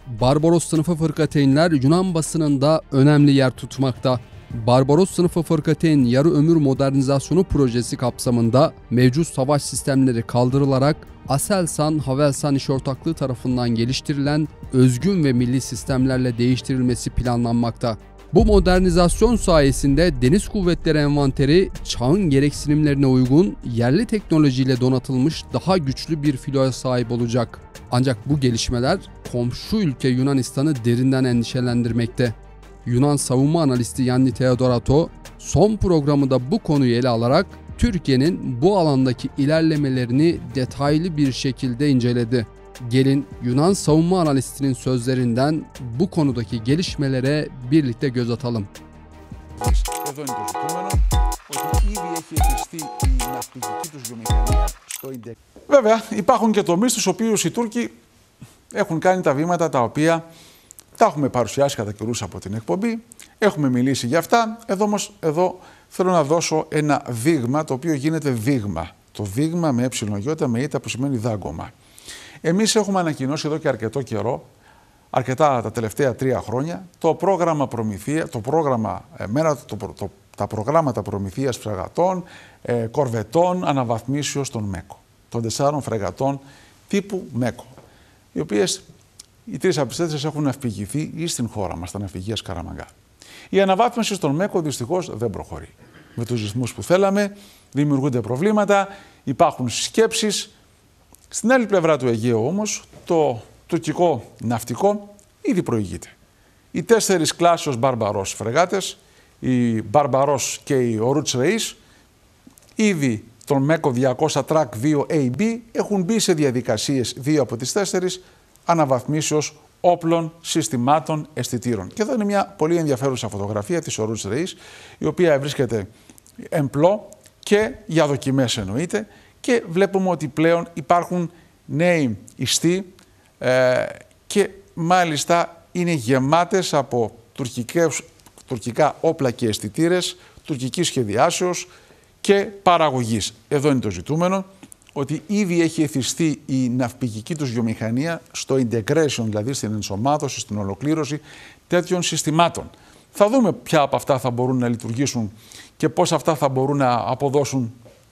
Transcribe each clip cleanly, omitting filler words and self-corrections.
Barbaros sınıfı fırkateynler Yunan basınında önemli yer tutmakta. Barbaros sınıfı fırkateyn yarı ömür modernizasyonu projesi kapsamında mevcut savaş sistemleri kaldırılarak Aselsan, Havelsan İş Ortaklığı tarafından geliştirilen özgün ve milli sistemlerle değiştirilmesi planlanmakta. Bu modernizasyon sayesinde Deniz Kuvvetleri envanteri çağın gereksinimlerine uygun yerli teknolojiyle donatılmış daha güçlü bir filoya sahip olacak. Ancak bu gelişmeler komşu ülke Yunanistan'ı derinden endişelendirmekte. Yunan savunma analisti Yanni Theodorato son programında bu konuyu ele alarak Türkiye'nin bu alandaki ilerlemelerini detaylı bir şekilde inceledi. Gelin Yunan savunma analistinin sözlerinden bu konudaki gelişmelere birlikte göz atalım. Εδώ είναι το ζητούμενο, ότι ήδη έχει εθιστεί η ναυπηγική τους βιομηχανία στο ΙΝΤΕΚ. Βέβαια, υπάρχουν και τομείς στους οποίους οι Τούρκοι έχουν κάνει τα βήματα τα οποία τα έχουμε παρουσιάσει κατά καιρούς από την εκπομπή, έχουμε μιλήσει για αυτά. Εδώ θέλω να δώσω ένα δείγμα το οποίο γίνεται δείγμα. Το δείγμα με εψιλογιώτα με ήτα που σημαίνει δάγκωμα. Εμείς έχουμε ανακοινώσει εδώ και αρκετό καιρό, αρκετά τα τελευταία 3 χρόνια, τα προγράμματα προμηθείας φρεγατών, κορβετών, αναβαθμίσεως των ΜΕΚΟ, των 4 φρεγατών τύπου ΜΕΚΟ, οι οποίες οι 3 από τις 4 έχουν ναυπηγηθεί ή στην χώρα μας, στα ναυπηγεία Σκαραμαγκά. Η αναβάθμιση στον ΜΕΚΟ δυστυχώς δεν προχωρεί. Με τους ρυθμούς που θέλαμε, δημιουργούνται προβλήματα, υπάρχουν σκέψεις. Στην άλλη πλευρά του Αιγαίου όμως, το τουρκικό ναυτικό ήδη προηγείται. Οι 4 κλάσεως Μπαρμπαρός φρεγάτες, η Μπαρμπαρός και η Ορούτς Ρεΐς, ήδη τον ΜΕΚΟ 200 Track 2AB έχουν μπει σε διαδικασίες 2 από τις 4 αναβαθμίσεως όπλων, συστημάτων, αισθητήρων. Και εδώ είναι μια πολύ ενδιαφέρουσα φωτογραφία της Ορούτς Ρεΐς, η οποία βρίσκεται εμπλό και για δοκιμές εννοείται, και βλέπουμε ότι πλέον υπάρχουν νέοι ιστοί και μάλιστα είναι γεμάτες από τουρκικά όπλα και αισθητήρες, τουρκικής σχεδιάσεως και παραγωγής. Εδώ είναι το ζητούμενο, ότι ήδη έχει εθιστεί η ναυπηγική τους βιομηχανία στο integration, δηλαδή στην ενσωμάτωση, στην ολοκλήρωση τέτοιων συστημάτων. Θα δούμε ποια από αυτά θα μπορούν να λειτουργήσουν και πώς αυτά θα μπορούν να αποδώσουν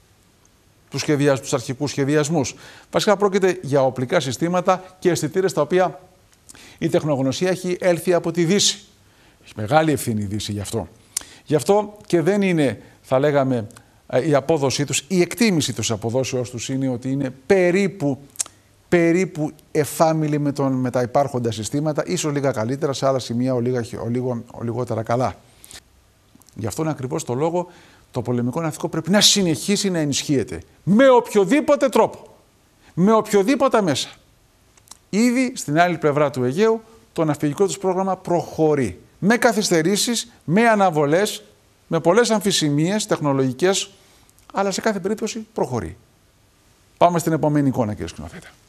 τους αρχικούς σχεδιασμούς. Βασικά πρόκειται για οπλικά συστήματα και αισθητήρες τα οποία η τεχνογνωσία έχει έλθει από τη Δύση. Έχει μεγάλη ευθύνη η Δύση γι' αυτό. Γι' αυτό και δεν είναι, θα λέγαμε, η απόδοσή τους, η εκτίμηση της αποδόσεώς τους είναι ότι είναι περίπου εφάμιλοι με τα υπάρχοντα συστήματα, ίσως λίγα καλύτερα, σε άλλα σημεία λιγότερα καλά. Γι' αυτόν ακριβώς το λόγο το πολεμικό ναυτικό πρέπει να συνεχίσει να ενισχύεται με οποιοδήποτε τρόπο, με οποιοδήποτε μέσα. Ήδη στην άλλη πλευρά του Αιγαίου το ναυπηγικό τους πρόγραμμα προχωρεί. Με καθυστερήσεις, με αναβολές, με πολλές αμφισημίες τεχνολογικές, αλλά σε κάθε περίπτωση προχωρεί. Πάμε στην επόμενη εικόνα, κύριε σκηνοθέτη.